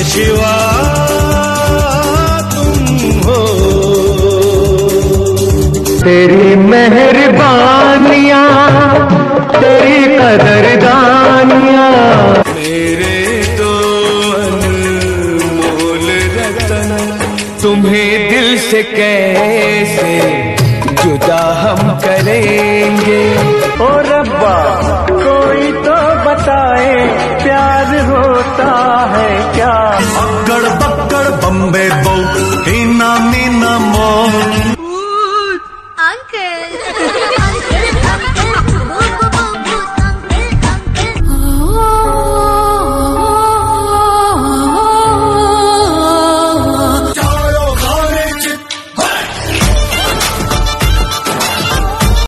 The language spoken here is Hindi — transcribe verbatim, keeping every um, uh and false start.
सिवा तुम हो। तेरी मेहरबानियाँ, तेरी कदरदानियाँ, मेरे तो अनमोल रतन, तुम्हें दिल से कैसे जुदा हम करेंगे। ओ रब्बा